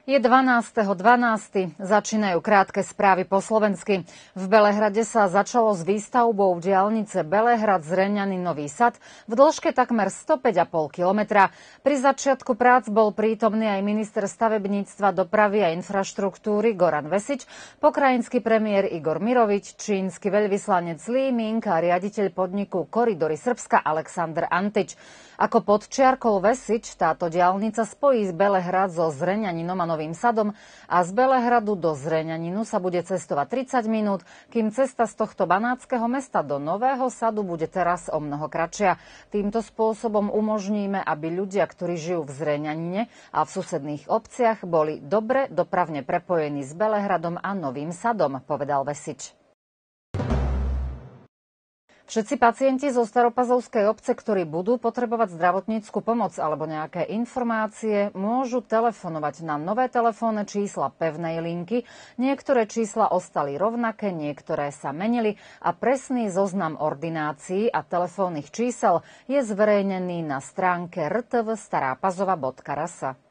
Je 12.12. Začínajú krátke správy po slovensky. V Belehrade sa začalo s výstavbou diaľnice Belehrad-Zreňany Nový Sad v dĺžke takmer 105,5 kilometra. Pri začiatku prác bol prítomný aj minister stavebníctva, dopravy a infraštruktúry Goran Vesič, pokrajinský premiér Igor Mirovič, čínsky veľvyslanec Li Ming a riaditeľ podniku Koridory Srbska Aleksandr Antič. Ako podčiarkol Vesič, táto diaľnica spojí Belehrad so Zreňaninom a Novým Sadom a z Belehradu do Zreňaninu sa bude cestovať 30 minút, kým cesta z tohto banátskeho mesta do Nového Sadu bude teraz o mnoho kratšia. Týmto spôsobom umožníme, aby ľudia, ktorí žijú v Zreňanine a v susedných obciach, boli dobre dopravne prepojení s Belehradom a Novým Sadom, povedal Vesič. Všetci pacienti zo Staropazovskej obce, ktorí budú potrebovať zdravotnícku pomoc alebo nejaké informácie, môžu telefonovať na nové telefónne čísla pevnej linky. Niektoré čísla ostali rovnaké, niektoré sa menili a presný zoznam ordinácií a telefónnych čísel je zverejnený na stránke rtvstarapazova.rs.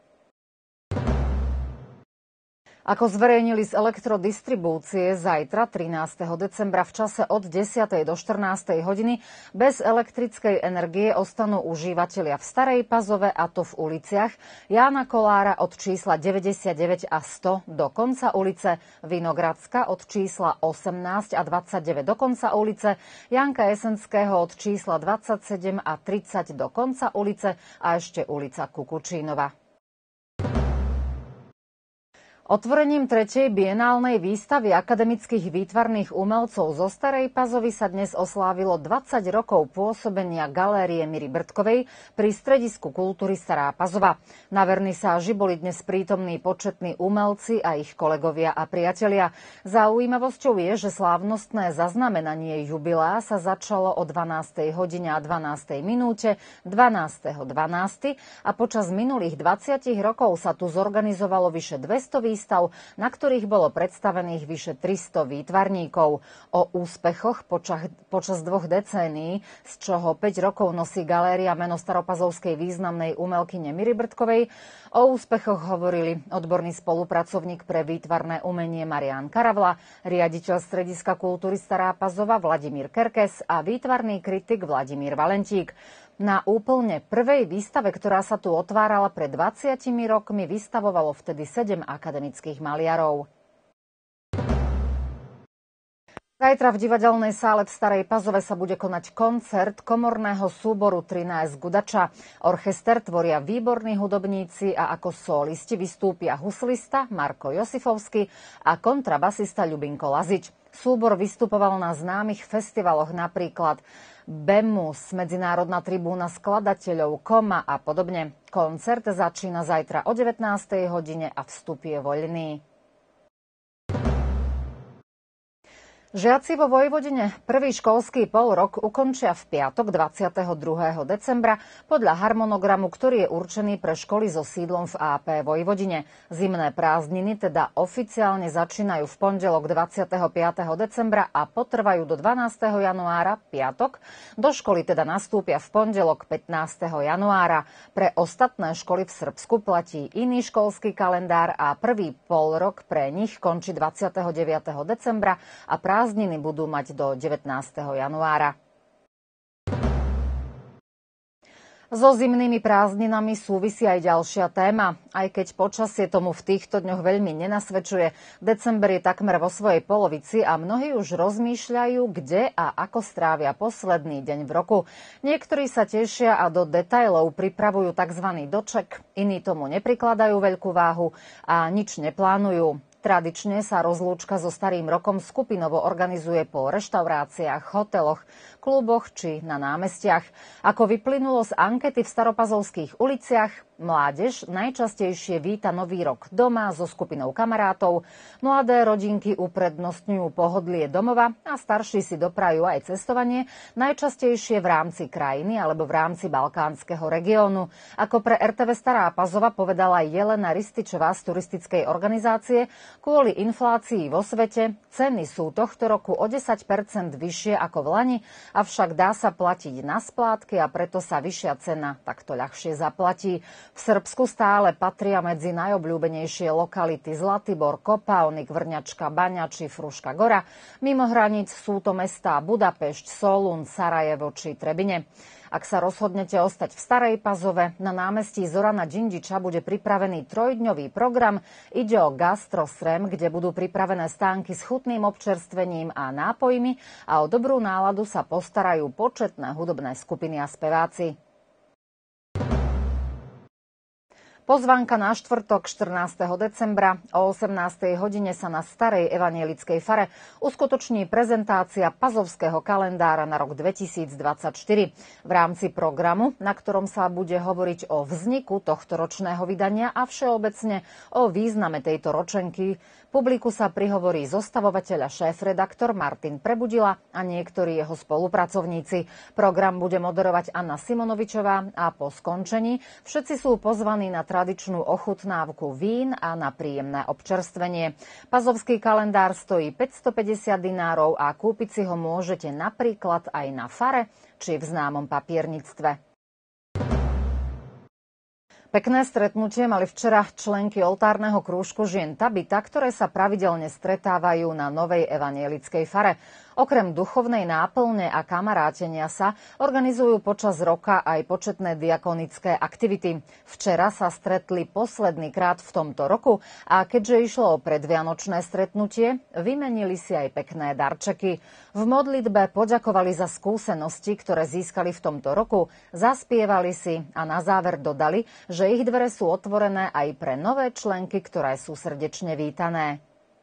Ako zverejnili z elektrodistribúcie, zajtra 13. decembra v čase od 10. do 14. hodiny bez elektrickej energie ostanú užívateľia v Starej Pazove, a to v uliciach Jána Kolára od čísla 99 a 100 do konca ulice, Vinogradska od čísla 18 a 29 do konca ulice, Janka Jesenského od čísla 27 a 30 do konca ulice a ešte ulica Kukučínova. Otvorením 3. bienálnej výstavy akademických výtvarných umelcov zo Starej Pazovy sa dnes oslávilo 20 rokov pôsobenia galérie Miry Brdkovej pri Stredisku kultúry Stará Pazova. Na vernisáži boli dnes prítomní početní umelci a ich kolegovia a priatelia. Zaujímavosťou je, že slávnostné zaznamenanie jubilea sa začalo o 12. hodine a 12. minúte 12.12. a počas minulých 20 rokov sa tu zorganizovalo vyše 200 výstav, na ktorých bolo predstavených vyše 300 výtvarníkov. O úspechoch počas 2 decénií, z čoho 5 rokov nosí galéria meno staropazovskej významnej umelkyne Miry Brdkovej, o úspechoch hovorili odborný spolupracovník pre výtvarné umenie Marián Karavla, riaditeľ Strediska kultúry Stará Pazova Vladimír Kerkes a výtvarný kritik Vladimír Valentík. Na úplne prvej výstave, ktorá sa tu otvárala pred 20 rokmi, vystavovalo vtedy 7 akademických maliarov. Zajtra v divadelnej sále v Starej Pazove sa bude konať koncert komorného súboru 13 Gudača. Orchester tvoria výborní hudobníci a ako solisti vystúpia huslista Marko Josifovský a kontrabasista Ľubinko Lazič. Súbor vystupoval na známych festivaloch, napríklad Bemus, Medzinárodná tribúna skladateľov, Koma a podobne. Koncert začína zajtra o 19. hodine a vstup je voľný. Žiaci vo Vojvodine prvý školský polrok ukončia v piatok 22. decembra podľa harmonogramu, ktorý je určený pre školy so sídlom v AP Vojvodine. Zimné prázdniny teda oficiálne začínajú v pondelok 25. decembra a potrvajú do 12. januára, piatok. Do školy teda nastúpia v pondelok 15. januára. Pre ostatné školy v Srbsku platí iný školský kalendár a prvý polrok pre nich končí 29. decembra a prázdniny budú mať do 19. januára. So zimnými prázdninami súvisí aj ďalšia téma. Aj keď počasie tomu v týchto dňoch veľmi nenasvedčuje, december je takmer vo svojej polovici a mnohí už rozmýšľajú, kde a ako strávia posledný deň v roku. Niektorí sa tešia a do detailov pripravujú tzv. Doček, iní tomu neprikladajú veľkú váhu a nič neplánujú. Tradične sa rozlúčka so starým rokom skupinovo organizuje po reštauráciách, hoteloch, kluboch či na námestiach. Ako vyplynulo z ankety v staropazovských uliciach, mládež najčastejšie víta nový rok doma so skupinou kamarátov, mladé rodinky uprednostňujú pohodlie domova a starší si doprajú aj cestovanie, najčastejšie v rámci krajiny alebo v rámci balkánskeho regiónu. Ako pre RTV Stará Pazova povedala Jelena Rističová z turistickej organizácie, kvôli inflácii vo svete ceny sú tohto roku o 10% vyššie ako v lani, avšak dá sa platiť na splátky a preto sa vyššia cena takto ľahšie zaplatí. V Srbsku stále patria medzi najobľúbenejšie lokality Zlatibor, Kopaonik, Vrňačka, Baňa či Fruška Gora. Mimo hraníc sú to mestá Budapešť, Solún, Sarajevo či Trebine. Ak sa rozhodnete ostať v Starej Pazove, na námestí Zorana Džindiča bude pripravený trojdňový program. Ide o gastrosrem, kde budú pripravené stánky s chutným občerstvením a nápojmi a o dobrú náladu sa postarajú početné hudobné skupiny a speváci. Pozvánka na štvrtok 14. decembra o 18. hodine sa na Starej evanjelickej fare uskutoční prezentácia pazovského kalendára na rok 2024. V rámci programu, na ktorom sa bude hovoriť o vzniku tohto ročného vydania a všeobecne o význame tejto ročenky, publiku sa prihovorí zostavovateľ a šéf-redaktor Martin Prebudila a niektorí jeho spolupracovníci. Program bude moderovať Anna Simonovičová a po skončení všetci sú pozvaní na tradičnú ochutnávku vín a na príjemné občerstvenie. Pazovský kalendár stojí 550 dinárov a kúpiť si ho môžete napríklad aj na fare či v známom papierníctve. Pekné stretnutie mali včera členky oltárneho krúžku žien Tabita, ktoré sa pravidelne stretávajú na Novej evanjelickej fare. Okrem duchovnej náplne a kamarátenia sa organizujú počas roka aj početné diakonické aktivity. Včera sa stretli posledný krát v tomto roku a keďže išlo o predvianočné stretnutie, vymenili si aj pekné darčeky. V modlitbe poďakovali za skúsenosti, ktoré získali v tomto roku, zaspievali si a na záver dodali, že ich dvere sú otvorené aj pre nové členky, ktoré sú srdečne vítané.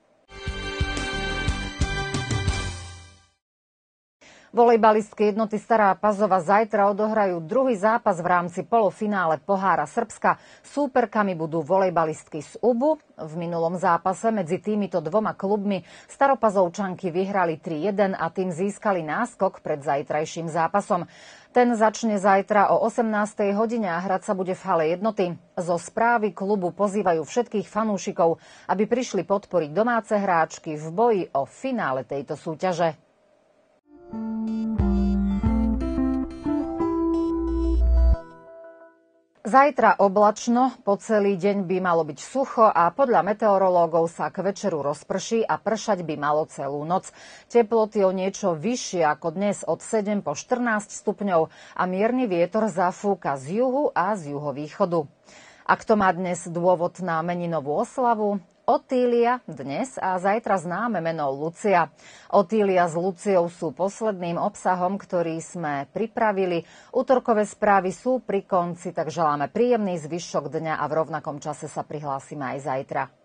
Volejbalistky jednoty Stará Pazova zajtra odohrajú druhý zápas v rámci polofinále Pohára Srbska. Súperkami budú volejbalistky z UBU. V minulom zápase medzi týmito dvoma klubmi Staropazovčanky vyhrali 3-1 a tým získali náskok pred zajtrajším zápasom. Ten začne zajtra o 18. hodine a hrať sa bude v hale Jednoty. Zo správy klubu pozývajú všetkých fanúšikov, aby prišli podporiť domáce hráčky v boji o finále tejto súťaže. Zajtra oblačno, po celý deň by malo byť sucho a podľa meteorológov sa k večeru rozprší a pršať by malo celú noc. Teploty o niečo vyššie ako dnes od 7 po 14 stupňov a mierny vietor zafúka z juhu a z juhovýchodu. A kto má dnes dôvod na meninovú oslavu? Otília dnes a zajtra známe meno Lucia. Otília s Luciou sú posledným obsahom, ktorý sme pripravili. Utorkové správy sú pri konci, tak želáme príjemný zvyšok dňa a v rovnakom čase sa prihlásime aj zajtra.